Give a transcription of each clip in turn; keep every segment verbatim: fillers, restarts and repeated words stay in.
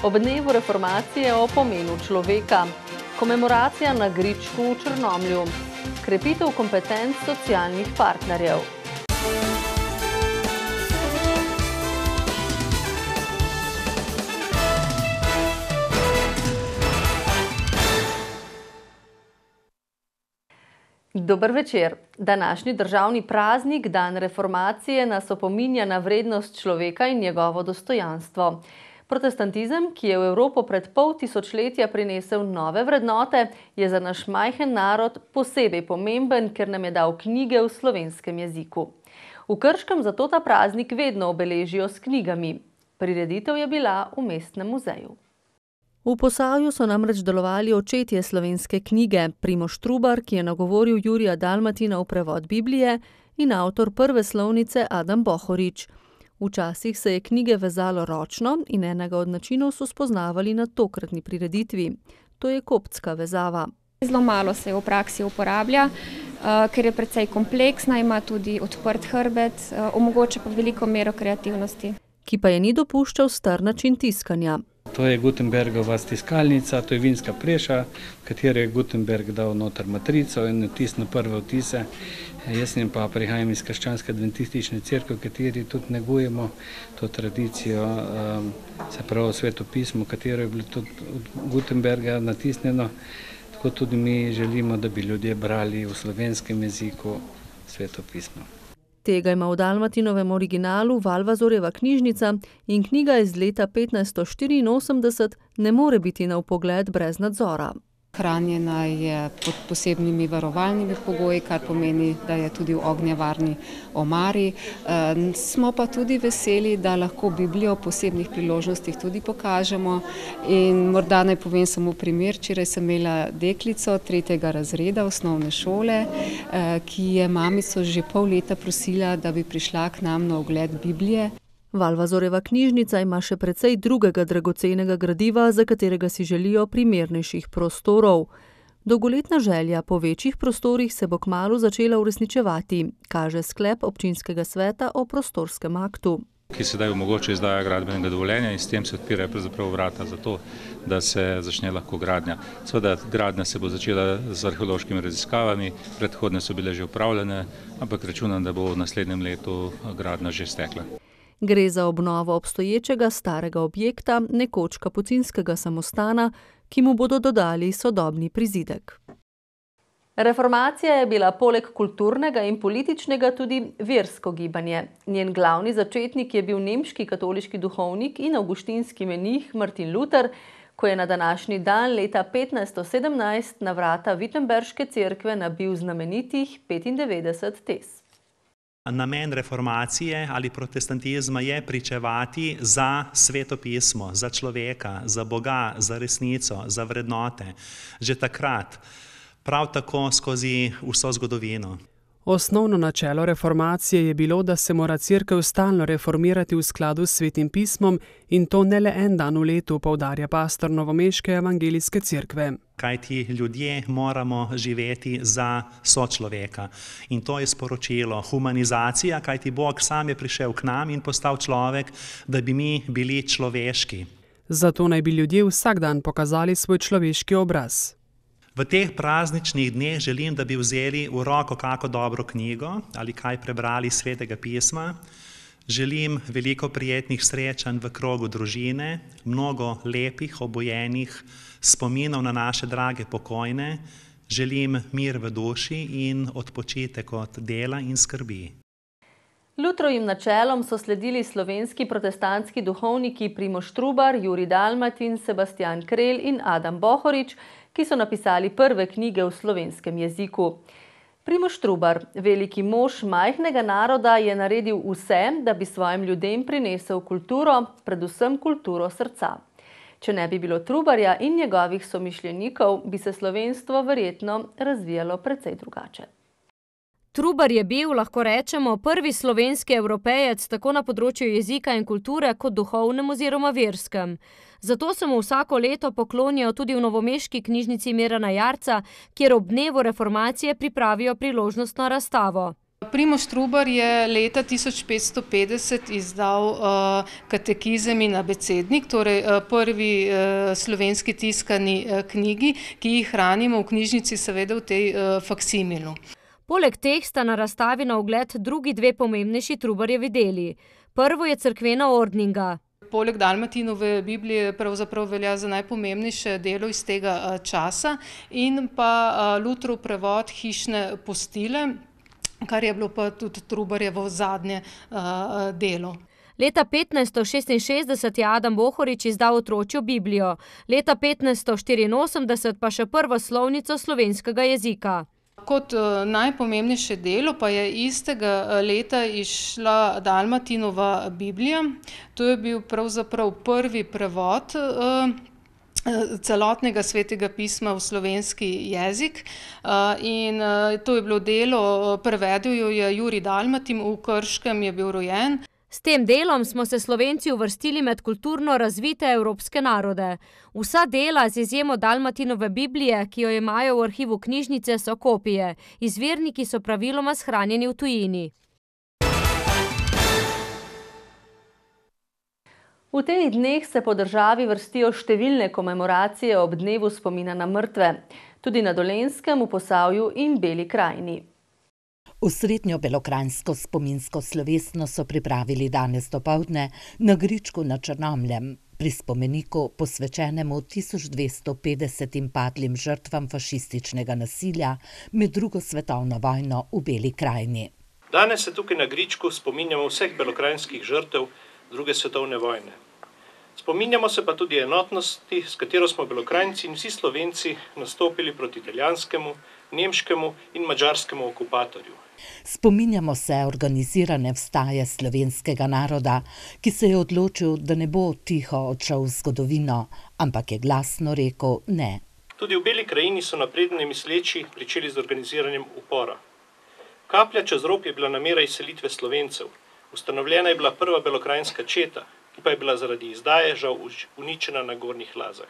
Ob dnevu reformacije o pomenu človeka, komemoracija na Gričku v Črnomlju, krepitev kompetenc socialnih partnerjev. Dober večer. Današnji državni praznik, dan reformacije, nas opominja na vrednost človeka in njegovo dostojanstvo. Protestantizem, ki je v Evropo pred pol tisočletja prinesel nove vrednote, je za naš majhen narod posebej pomemben, ker nam je dal knjige v slovenskem jeziku. V Krškem zato ta praznik vedno obeležijo s knjigami. Prireditev je bila v mestnem muzeju. V Posavju so namreč delovali očetje slovenske knjige, Primož Trubar, ki je nagovoril Jurija Dalmatina v prevod Biblije, in avtor prve slovnice Adam Bohorič. Včasih se je knjige vezalo ročno in enega od načinov so spoznavali na tokratni prireditvi. To je koptska vezava. Zelo malo se v praksi uporablja, ker je precej kompleksna, ima tudi odprt hrbet, omogoča pa veliko mero kreativnosti. Ki pa je ni dopuščal star način tiskanja. To je Gutenbergova stiskalnica, to je vinska preša, v katero je Gutenberg dal noter matrico in natisnil prve vtise. Jaz sem pa prihajam iz krščanske adventistične cerkve, v kateri tudi negujemo to tradicijo, se pravi sveto pismo, katero je bilo tudi od Gutenberga natisnjeno. Tako tudi mi želimo, da bi ljudje brali v slovenskem jeziku sveto pismo. Tega ima v Dalmatinovem originalu Valvazorjeva knjižnica in knjiga iz leta petnajststo štiriinosemdeset ne more biti na vpogled brez nadzora. Hranjena je pod posebnimi varovalnimi pogoji, kar pomeni, da je tudi v ognjevarni omari. E, smo pa tudi veseli, da lahko Biblijo v posebnih priložnostih tudi pokažemo. In morda naj povem samo primer, včeraj sem imela deklico tretjega razreda osnovne šole, e, ki je mamico že pol leta prosila, da bi prišla k nam na ogled Biblije. Valvazorjeva knjižnica ima še precej drugega dragocenega gradiva, za katerega si želijo primernejših prostorov. Dolgoletna želja po večjih prostorih se bo kmalu začela uresničevati, kaže sklep občinskega sveta o prostorskem aktu. Ki sedaj omogoča izdaja gradbenega dovoljenja in s tem se odpirajo pravzaprav vrata za to, da se začne lahko gradnja. Seveda gradnja se bo začela z arheološkimi raziskavami, predhodne so bile že opravljene, ampak računam, da bo v naslednjem letu gradnja že stekla. Gre za obnovo obstoječega starega objekta, nekoč kapucinskega samostana, ki mu bodo dodali sodobni prizidek. Reformacija je bila poleg kulturnega in političnega tudi versko gibanje. Njen glavni začetnik je bil nemški katoliški duhovnik in avguštinski menih Martin Luther, ko je na današnji dan leta petnajststo sedemnajst na vrata Wittenberške cerkve nabil znamenitih petindevetdeset tez. Namen reformacije ali protestantizma je pričevati za sveto pismo, za človeka, za Boga, za resnico, za vrednote. Že takrat, prav tako skozi vso zgodovino. Osnovno načelo reformacije je bilo, da se mora cerkev stalno reformirati v skladu s svetim pismom in to ne le en dan v letu, poudarja pastor novomeške evangelijske cerkve. Kajti ljudje moramo živeti za sočloveka. In to je sporočilo humanizacija, kajti Bog sam je prišel k nam in postal človek, da bi mi bili človeški. Zato naj bi ljudje vsak dan pokazali svoj človeški obraz. V teh prazničnih dneh želim, da bi vzeli v roko kako dobro knjigo ali kaj prebrali svetega pisma. Želim veliko prijetnih srečanj v krogu družine, mnogo lepih, obojenih spominov na naše drage pokojne. Želim mir v duši in odpočitek od dela in skrbi. Lutrovim načelom so sledili slovenski protestantski duhovniki Primož Trubar, Jurij Dalmatin, Sebastijan Krelj in Adam Bohorič, ki so napisali prve knjige v slovenskem jeziku. Primož Trubar, veliki mož majhnega naroda, je naredil vse, da bi svojim ljudem prinesel kulturo, predvsem kulturo srca. Če ne bi bilo Trubarja in njegovih somišljenikov, bi se slovenstvo verjetno razvijalo precej drugače. Trubar je bil, lahko rečemo, prvi slovenski Evropejec tako na področju jezika in kulture kot duhovnem oziroma verskem. Zato se mu vsako leto poklonijo tudi v novomeški knjižnici Mirana Jarca, kjer ob dnevu reformacije pripravijo priložnostno razstavo. Primož Trubar je leta tisoč petsto petdeset izdal Katekizem in abecednik, torej prvi slovenski tiskani knjigi, ki jih hranimo v knjižnici, seveda v tej faksimilu. Poleg teh sta na razstavi na ogled drugi dve pomembnejši Trubarjevi deli. Prvo je cerkvena ordninga. Poleg Dalmatinove Biblije pravzaprav velja za najpomembnejše delo iz tega časa in pa Lutrov prevod Hišne postile, kar je bilo pa tudi Trubarjevo zadnje delo. Leta petnajststo šestinšestdeset je Adam Bohorič izdal Otročjo Biblijo, leta petnajststo štiriinosemdeset pa še prvo slovnico slovenskega jezika. Kot najpomembnejše delo pa je istega leta izšla Dalmatinova Biblija. To je bil pravzaprav prvi prevod celotnega svetega pisma v slovenski jezik in to je bilo delo, prevedel jo je Jurij Dalmatin, v Krškem je bil rojen. S tem delom smo se Slovenci uvrstili med kulturno razvite evropske narode. Vsa dela z izjemo Dalmatinove Biblije, ki jo imajo v arhivu knjižnice, so kopije. Izvirniki so praviloma shranjeni v tujini. V teh dneh se po državi vrstijo številne komemoracije ob dnevu spomina na mrtve. Tudi na Dolenjskem, v Posavju in Beli krajini. Osrednjo belokranjsko spominsko slovesno so pripravili danes dopoldne na Gričku nad Črnomljem, pri spomeniku posvečenemu tisoč dvesto petdesetim padlim žrtvam fašističnega nasilja med drugo svetovno vojno v Beli krajini. Danes se tukaj na Gričku spominjamo vseh belokranjskih žrtev druge svetovne vojne. Spominjamo se pa tudi enotnosti, s katero smo Belokranjci in vsi Slovenci nastopili proti italijanskemu, nemškemu in madžarskemu okupatorju. Spominjamo se organizirane vstaje slovenskega naroda, ki se je odločil, da ne bo tiho odšel v zgodovino, ampak je glasno rekel ne. Tudi v Beli krajini so napredni misleči pričeli z organiziranjem upora. Kaplja čez rob je bila namera izselitve Slovencev. Ustanovljena je bila prva belokranjska četa, ki pa je bila zaradi izdaje žal uničena na Gornjih Lazah.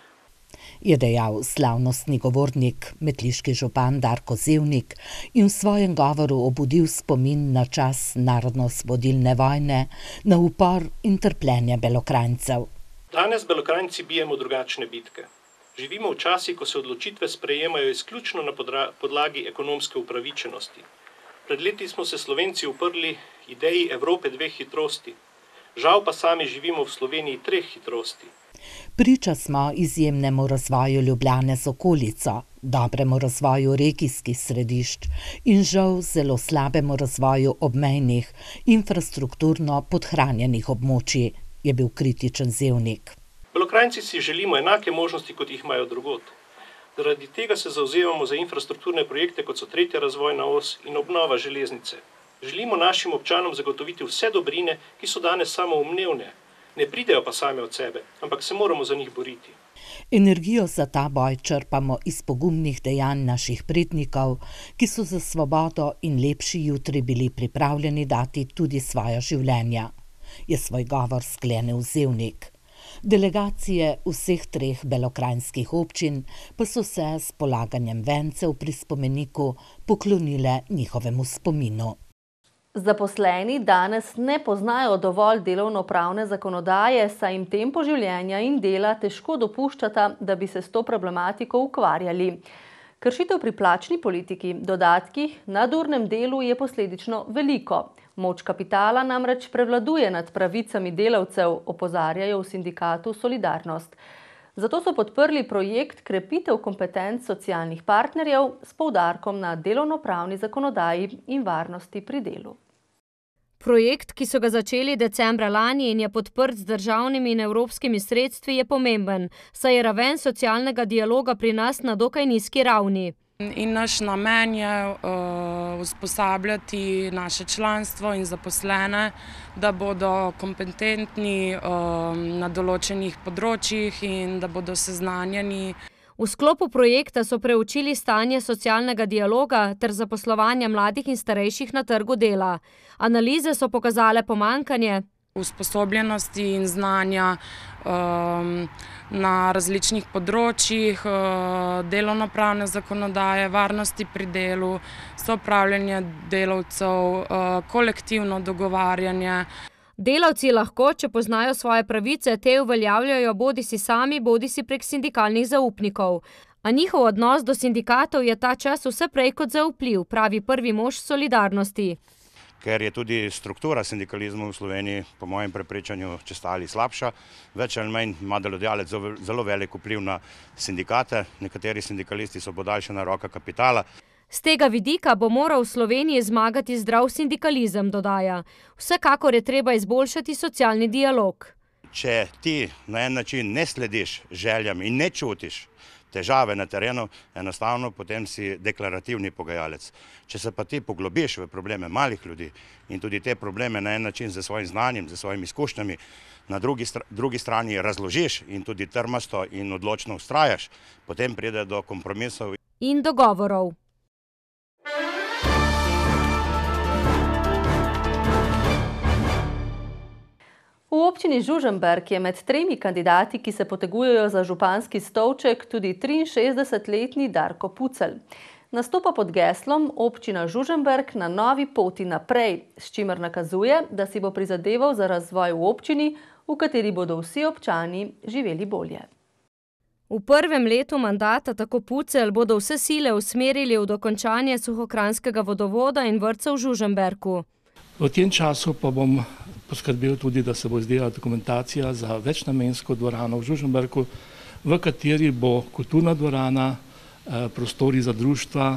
Je dejal slavnostni govornik, metliški župan Darko Zevnik in v svojem govoru obudil spomin na čas narodno-osvobodilne vojne, na upor in trpljenje Belokranjcev. Danes Belokranjci bijemo drugačne bitke. Živimo v časi, ko se odločitve sprejemajo izključno na podlagi ekonomske upravičenosti. Pred leti smo se Slovenci uprli ideji Evrope dveh hitrosti. Žal pa sami živimo v Sloveniji treh hitrosti. Priča smo izjemnemu razvoju Ljubljane z okolico, dobremu razvoju regijskih središč in žal zelo slabemu razvoju obmejnih, infrastrukturno podhranjenih območij, je bil kritičen Zevnik. Belokranjci si želimo enake možnosti, kot jih imajo drugod. Zaradi tega se zavzemamo za infrastrukturne projekte, kot so tretja razvojna os in obnova železnice. Želimo našim občanom zagotoviti vse dobrine, ki so danes samoumevne. Ne pridejo pa same od sebe, ampak se moramo za njih boriti. Energijo za ta boj črpamo iz pogumnih dejanj naših prednikov, ki so za svobodo in lepši jutri bili pripravljeni dati tudi svoja življenja, je svoj govor sklenil Zevnik. Delegacije vseh treh belokranjskih občin pa so se s polaganjem vencev pri spomeniku poklonile njihovemu spominu. Zaposleni danes ne poznajo dovolj delovnopravne zakonodaje, saj jim tempo življenja in dela težko dopuščata, da bi se s to problematiko ukvarjali. Kršitev pri plačni politiki, dodatkih, nadurnem delu je posledično veliko. Moč kapitala namreč prevladuje nad pravicami delavcev, opozarjajo v sindikatu Solidarnost. Zato so podprli projekt Krepitev kompetenc socialnih partnerjev s poudarkom na delovnopravni zakonodaji in varnosti pri delu. Projekt, ki so ga začeli decembra lani in je podprt z državnimi in evropskimi sredstvi, je pomemben, saj je raven socialnega dialoga pri nas na dokaj nizki ravni. In naš namen je uh, usposabljati naše članstvo in zaposlene, da bodo kompetentni uh, na določenih področjih in da bodo seznanjeni. V sklopu projekta so preučili stanje socialnega dialoga ter zaposlovanja mladih in starejših na trgu dela. Analize so pokazale pomanjkanje usposobljenosti in znanja um, na različnih področjih, uh, delovnopravne zakonodaje, varnosti pri delu, soupravljanje delavcev, uh, kolektivno dogovarjanje. Delavci lahko, če poznajo svoje pravice, te uveljavljajo bodisi sami, bodisi prek sindikalnih zaupnikov. A njihov odnos do sindikatov je ta čas vse prej kot zaupljiv, pravi prvi mož Solidarnosti. Ker je tudi struktura sindikalizma v Sloveniji, po mojem prepričanju, čedalje slabša. Več ali manj ima delodajalec zelo velik vpliv na sindikate, nekateri sindikalisti so podaljšana roka kapitala. Z tega vidika bo moral v Sloveniji zmagati zdrav sindikalizem, dodaja. Vsekakor je treba izboljšati socialni dialog. Če ti na en način ne slediš željam in ne čutiš težave na terenu, enostavno potem si deklarativni pogajalec. Če se pa ti poglobiš v probleme malih ljudi in tudi te probleme na en način z svojim znanjem, z svojimi izkušnjami, na drugi, drugi strani razložiš in tudi trmasto in odločno vztrajaš, potem pride do kompromisov in dogovorov. V občini Žužemberk je med tremi kandidati, ki se potegujejo za županski stolček, tudi triinšestdesetletni Darko Pucelj. Nastopa pod geslom Občina Žužemberk na novi poti naprej, s čimer nakazuje, da si bo prizadeval za razvoj v občini, v kateri bodo vsi občani živeli bolje. V prvem letu mandata tako Pucelj bodo vse sile usmerili v dokončanje suhokranjskega vodovoda in vrtca v Žužemberku. V tem času pa bom poskrbel tudi, da se bo izdelala dokumentacija za večnamensko dvorano v Žužemberku, v kateri bo kulturna dvorana, prostori za društva,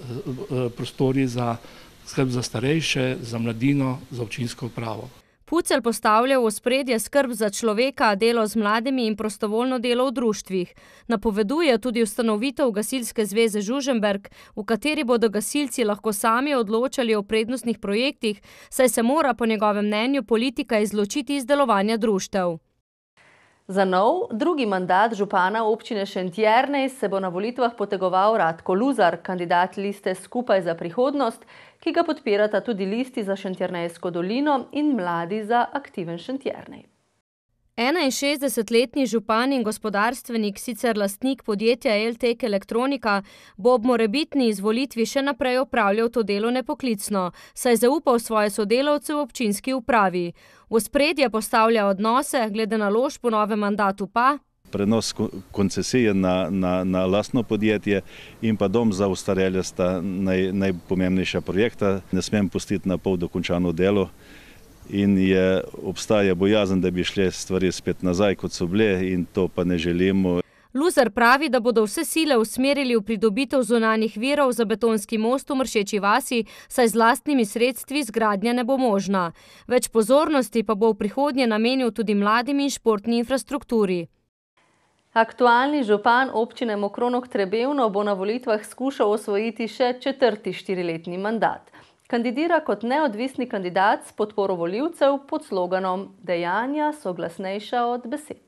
prostori za skrb za starejše, za mladino, za občinsko upravo. Pucelj postavlja v ospredje skrb za človeka, delo z mladimi in prostovoljno delo v društvih. Napoveduje tudi ustanovitev Gasilske zveze Žužemberk, v kateri bodo gasilci lahko sami odločali o prednostnih projektih, saj se mora po njegovem mnenju politika izločiti iz delovanja društev. Za nov, drugi mandat župana občine Šentjernej se bo na volitvah potegoval Radko Luzar, kandidat liste Skupaj za prihodnost, ki ga podpirata tudi listi za Šentjernejsko dolino in Mladi za aktiven Šentjernej. enainšestdesetletni župan in gospodarstvenik, sicer lastnik podjetja Eltek Elektronika, bo ob morebitni izvolitvi še naprej opravljal to delo nepoklicno, saj zaupal svoje sodelavce v občinski upravi. V ospredje postavlja odnose, glede naložb po novem mandatu pa prenos koncesije na, na, na lastno podjetje in pa dom za ostarele sta naj, najpomembnejša projekta. Ne smem pustiti na pol dokončano delo in je, obstaja bojazen, da bi šle stvari spet nazaj, kot so bile, in to pa ne želimo. Luzar pravi, da bodo vse sile usmerili v pridobitev zunanjih virov za betonski most v Mršeči vasi, saj z lastnimi sredstvi zgradnja ne bo možna. Več pozornosti pa bo v prihodnje namenil tudi mladim in športni infrastrukturi. Aktualni župan občine Mokronog-Trebevno bo na volitvah skušal osvojiti še četrti štiriletni mandat. Kandidira kot neodvisni kandidat s podporo volivcev pod sloganom Dejanja so glasnejša od besed.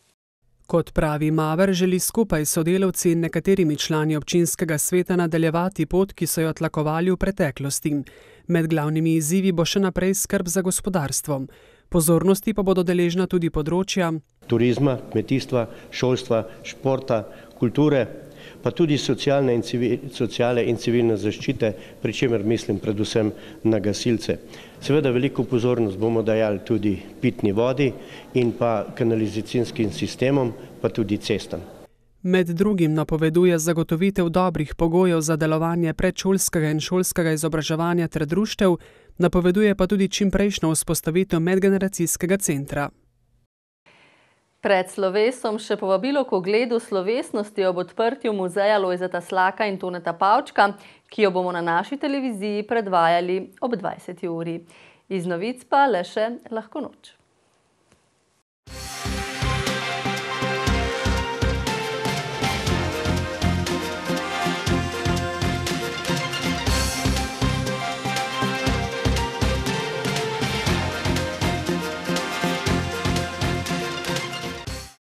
Kot pravi Maver, želi skupaj s sodelavci in nekaterimi člani občinskega sveta nadaljevati pot, ki so jo tlakovali v preteklosti. Med glavnimi izzivi bo še naprej skrb za gospodarstvo. Pozornosti pa bodo deležna tudi področja turizma, kmetijstva, šolstva, športa, kulture, pa tudi socialne in, civil, sociale in civilne zaščite, pri čemer mislim predvsem na gasilce. Seveda veliko pozornost bomo dajali tudi pitni vodi in pa kanalizacijskim sistemom, pa tudi cestam. Med drugim napoveduje zagotovitev dobrih pogojev za delovanje predšolskega in šolskega izobraževanja ter društev, napoveduje pa tudi čimprejšnjo vzpostavitev medgeneracijskega centra. Pred slovesom še povabilo k ogledu slovesnosti ob odprtju muzeja Lojzeta Slaka in Toneta Pavčka, ki jo bomo na naši televiziji predvajali ob dvajseti uri. Iz novic pa le še lahko noč.